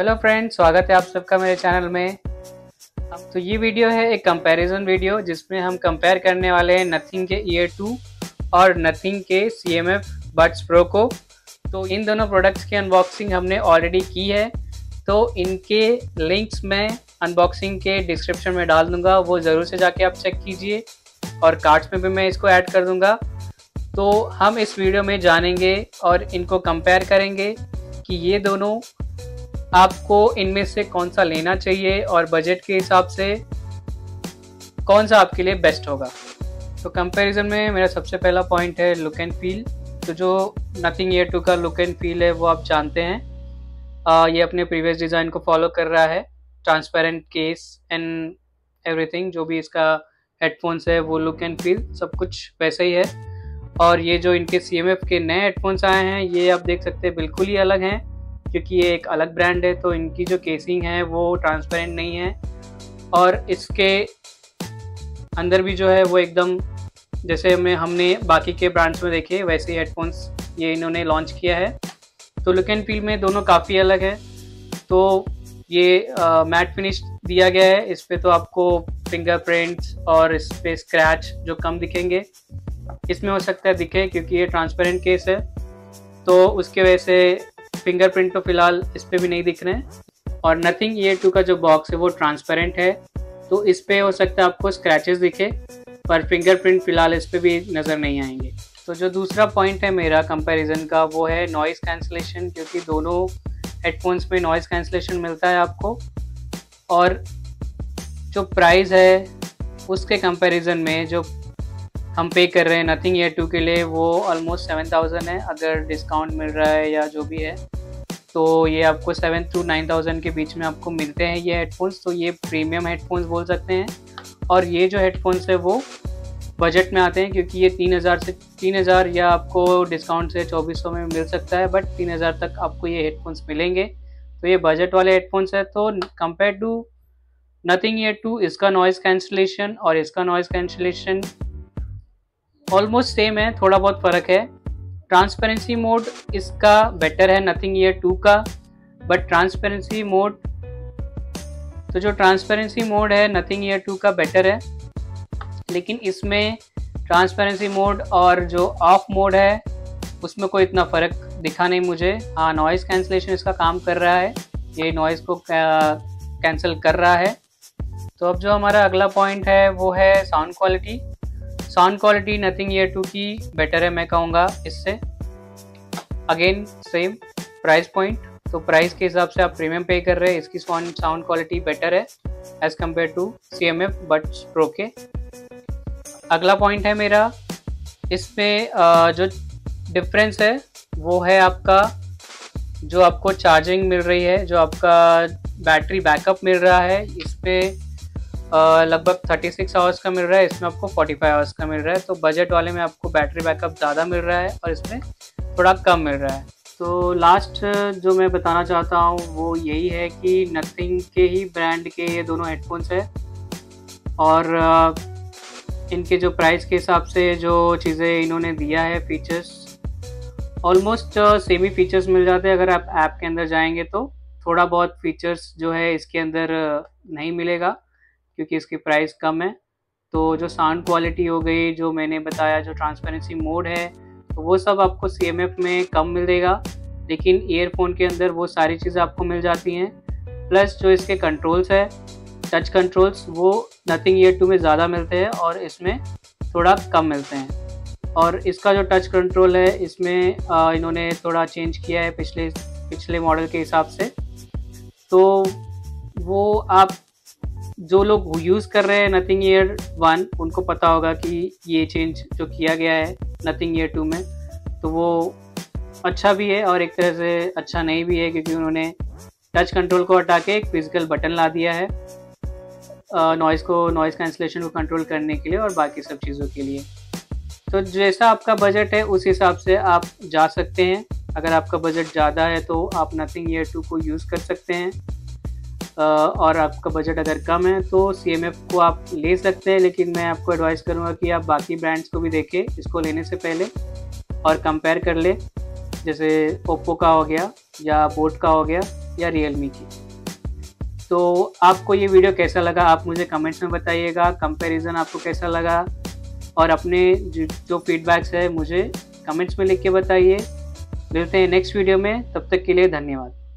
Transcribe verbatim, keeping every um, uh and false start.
Hello friends, स्वागत है आप सबका मेरे चैनल में। तो ये वीडियो है एक कंपैरिजन वीडियो जिसमें हम कंपेयर करने वाले हैं नथिंग के ईयर टू और नथिंग के C M F buds pro को। तो इन दोनों प्रोडक्ट्स की अनबॉक्सिंग हमने ऑलरेडी की है, तो इनके लिंक्स मैं अनबॉक्सिंग के डिस्क्रिप्शन में डाल दूंगा, वो ज़रूर से जाके आप चेक कीजिए और कार्ड्स में भी मैं इसको ऐड कर दूंगा। तो हम इस वीडियो में जानेंगे और इनको कंपेयर करेंगे कि ये दोनों आपको इनमें से कौन सा लेना चाहिए और बजट के हिसाब से कौन सा आपके लिए बेस्ट होगा। तो कंपैरिजन में मेरा सबसे पहला पॉइंट है लुक एंड फील। तो जो नथिंग ईयर टू का लुक एंड फील है वो आप जानते हैं, आ, ये अपने प्रीवियस डिज़ाइन को फॉलो कर रहा है। ट्रांसपेरेंट केस एंड एवरीथिंग, जो भी इसका हेडफोन्स है वो लुक एंड फील सब कुछ वैसा ही है। और ये जो इनके सी एम एफ के नए हेडफोन्स आए हैं ये आप देख सकते हैं बिल्कुल ही अलग हैं, क्योंकि ये एक अलग ब्रांड है। तो इनकी जो केसिंग है वो ट्रांसपेरेंट नहीं है और इसके अंदर भी जो है वो एकदम जैसे में हमने बाकी के ब्रांड्स में देखे वैसे ही हेडफोन्स ये इन्होंने लॉन्च किया है। तो लुक एंड फील में दोनों काफ़ी अलग है। तो ये मैट फिनिश दिया गया है, इस पर तो आपको फिंगरप्रिंट्स और इस पर स्क्रैच जो कम दिखेंगे, इसमें हो सकता है दिखे क्योंकि ये ट्रांसपेरेंट केस है, तो उसके वजह से फिंगरप्रिंट तो फिलहाल इस पे भी नहीं दिख रहे हैं। और नथिंग ईयर टू का जो बॉक्स है वो ट्रांसपेरेंट है, तो इस पे हो सकता है आपको स्क्रैचेस दिखे, पर फिंगरप्रिंट फिलहाल इस पे भी नज़र नहीं आएंगे। तो जो दूसरा पॉइंट है मेरा कंपैरिजन का वो है नॉइज़ कैंसलेशन, क्योंकि दोनों हेडफोन्स में नॉइज़ कैंसलेशन मिलता है आपको। और जो प्राइस है उसके कंपैरिजन में जो हम पे कर रहे हैं नथिंग ईयर टू के लिए वो ऑलमोस्ट सेवन थाउजेंड है। अगर डिस्काउंट मिल रहा है या जो भी है तो ये आपको सेवन टू नाइन थाउजेंड के बीच में आपको मिलते हैं ये हेडफोन्स। तो ये प्रीमियम हेडफोन्स बोल सकते हैं। और ये जो हेडफोन्स है वो बजट में आते हैं, क्योंकि ये तीन हज़ार से तीन हज़ार या आपको डिस्काउंट से चौबीस सौ में मिल सकता है, बट तीन हज़ार तक आपको ये हेडफोन्स मिलेंगे। तो ये बजट वाले हेडफोन्स है। तो compare to Nothing year two इसका नॉइज़ कैंसलेशन और इसका नॉइज़ कैंसलेशन ऑलमोस्ट सेम है, थोड़ा बहुत फ़र्क है। ट्रांसपेरेंसी मोड इसका बेटर है नथिंग ईयर टू का, बट ट्रांसपेरेंसी मोड तो जो ट्रांसपेरेंसी मोड है नथिंग ईयर टू का बेटर है, लेकिन इसमें ट्रांसपेरेंसी मोड और जो ऑफ मोड है उसमें कोई इतना फ़र्क दिखा नहीं मुझे। हाँ, नॉइज़ कैंसलेशन इसका काम कर रहा है, ये नॉइज़ को कैंसिल कर रहा है। तो अब जो हमारा अगला पॉइंट है वो है sound quality. Sound quality Nothing year two की बेटर है मैं कहूँगा इससे। अगेन सेम प्राइस पॉइंट, तो प्राइस के हिसाब से आप प्रीमियम पे कर रहे हैं, इसकी साउंड साउंड क्वालिटी बेटर है as compared to C M F buds pro के। अगला पॉइंट है मेरा इसमें जो डिफरेंस है वो है आपका जो आपको चार्जिंग मिल रही है, जो आपका बैटरी बैकअप मिल रहा है, इस पर लगभग छत्तीस आवर्स का मिल रहा है, इसमें आपको पैंतालीस आवर्स का मिल रहा है। तो बजट वाले में आपको बैटरी बैकअप ज़्यादा मिल रहा है और इसमें थोड़ा कम मिल रहा है। तो लास्ट जो मैं बताना चाहता हूँ वो यही है कि नथिंग के ही ब्रांड के ये दोनों हेडफोन्स है और इनके जो प्राइस के हिसाब से जो चीज़ें इन्होंने दिया है फीचर्स ऑलमोस्ट सेम ही फीचर्स मिल जाते हैं। अगर आप ऐप के अंदर जाएंगे तो थोड़ा बहुत फीचर्स जो है इसके अंदर नहीं मिलेगा क्योंकि इसकी प्राइस कम है। तो जो साउंड क्वालिटी हो गई, जो मैंने बताया, जो ट्रांसपेरेंसी मोड है, तो वो सब आपको सी एम एफ में कम मिलेगा, लेकिन ईयरफोन के अंदर वो सारी चीज़ें आपको मिल जाती हैं। प्लस जो इसके कंट्रोल्स है, टच कंट्रोल्स, वो नथिंग ईयर टू में ज़्यादा मिलते हैं और इसमें थोड़ा कम मिलते हैं। और इसका जो टच कंट्रोल है इसमें आ, इन्होंने थोड़ा चेंज किया है पिछले पिछले मॉडल के हिसाब से। तो वो आप जो लोग यूज़ कर रहे हैं नथिंग ईयर वन उनको पता होगा कि ये चेंज जो किया गया है नथिंग ईयर टू में, तो वो अच्छा भी है और एक तरह से अच्छा नहीं भी है, क्योंकि उन्होंने टच कंट्रोल को हटा के एक फिजिकल बटन ला दिया है नॉइज़ को नॉइज़ कैंसलेशन को कंट्रोल करने के लिए और बाकी सब चीज़ों के लिए। तो जैसा आपका बजट है उस हिसाब से आप जा सकते हैं। अगर आपका बजट ज़्यादा है तो आप नथिंग ईयर टू को यूज़ कर सकते हैं, और आपका बजट अगर कम है तो सी एम एफ को आप ले सकते हैं। लेकिन मैं आपको एडवाइस करूँगा कि आप बाकी ब्रांड्स को भी देखें इसको लेने से पहले और कंपेयर कर ले, जैसे ओप्पो का हो गया या बोट का हो गया, या रियलमी की। तो आपको ये वीडियो कैसा लगा आप मुझे कमेंट्स में बताइएगा, कंपैरिजन आपको कैसा लगा, और अपने जो फीडबैक्स है मुझे कमेंट्स में लिख के बताइए। मिलते हैं नेक्स्ट वीडियो में, तब तक के लिए धन्यवाद।